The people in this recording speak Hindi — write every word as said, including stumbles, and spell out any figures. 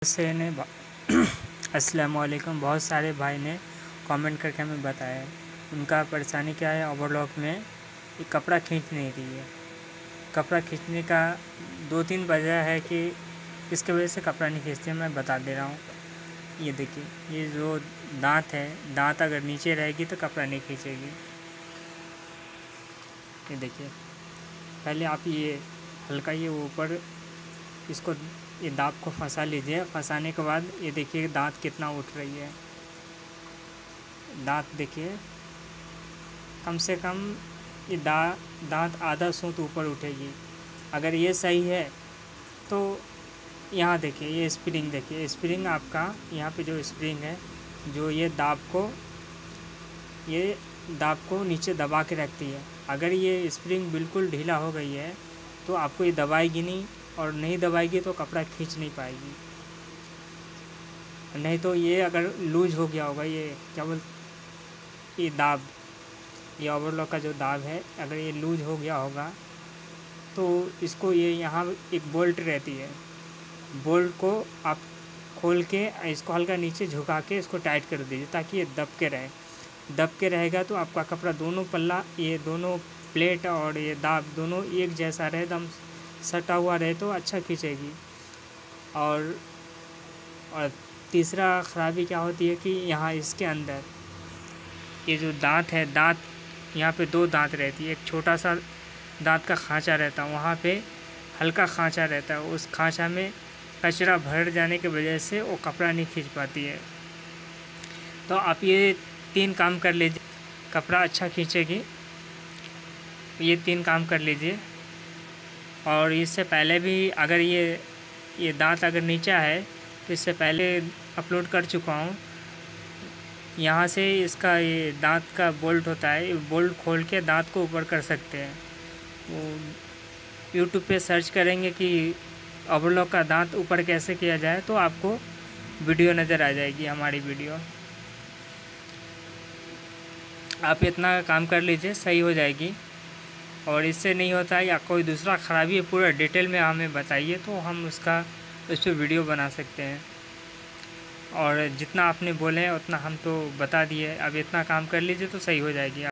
से ने अस्सलाम वालेकुम। बहुत सारे भाई ने कमेंट करके हमें बताया है उनका परेशानी क्या है। ओवरलॉक में ये कपड़ा खींच नहीं रही है। कपड़ा खींचने का दो तीन वजह है कि इसके वजह से कपड़ा नहीं खींचती है। मैं बता दे रहा हूँ। ये देखिए, ये जो दांत है, दांत अगर नीचे रहेगी तो कपड़ा नहीं खींचेगी। ये देखिए, पहले आप ये हल्का ये ऊपर इसको ये दांत को फंसा लीजिए। फंसाने के बाद ये देखिए दांत कितना उठ रही है। दांत देखिए, कम से कम ये दा दांत आधा सूत ऊपर उठेगी। अगर ये सही है तो यहाँ देखिए, ये स्प्रिंग देखिए, स्प्रिंग आपका यहाँ पे जो स्प्रिंग है, जो ये दाब को ये दाब को नीचे दबा के रखती है। अगर ये स्प्रिंग बिल्कुल ढीला हो गई है तो आपको ये दबाएगी नहीं, और नहीं दबाएगी तो कपड़ा खींच नहीं पाएगी। नहीं तो ये अगर लूज हो गया होगा, ये क्या बोल ये दाब, ये ओवरलॉक का जो दाब है, अगर ये लूज हो गया होगा तो इसको ये यहाँ एक बोल्ट रहती है, बोल्ट को आप खोल के इसको हल्का नीचे झुका के इसको टाइट कर दीजिए ताकि ये दब के रहे। दब के रहेगा तो आपका कपड़ा दोनों पल्ला, ये दोनों प्लेट और ये दाब दोनों एक जैसा रहे, एकदम सटा हुआ रहे तो अच्छा खींचेगी। और और तीसरा ख़राबी क्या होती है कि यहाँ इसके अंदर ये जो दांत है, दांत यहाँ पे दो दांत रहती है। एक छोटा सा दांत का खांचा रहता है, वहाँ पे हल्का खांचा रहता है। उस खांचा में कचरा भर जाने की वजह से वो कपड़ा नहीं खींच पाती है। तो आप ये तीन काम कर लीजिए, कपड़ा अच्छा खींचेगी। ये तीन काम कर लीजिए। और इससे पहले भी अगर ये ये दांत अगर नीचा है तो इससे पहले अपलोड कर चुका हूँ। यहाँ से इसका ये दांत का बोल्ट होता है, ये बोल्ट खोल के दांत को ऊपर कर सकते हैं। वो यूट्यूब पे सर्च करेंगे कि ओवरलॉक का दांत ऊपर कैसे किया जाए तो आपको वीडियो नज़र आ जाएगी, हमारी वीडियो। आप इतना काम कर लीजिए, सही हो जाएगी। और इससे नहीं होता है या कोई दूसरा ख़राबी है, पूरा डिटेल में हमें बताइए तो हम उसका उस पर वीडियो बना सकते हैं। और जितना आपने बोले उतना हम तो बता दिए। अब इतना काम कर लीजिए तो सही हो जाएगी।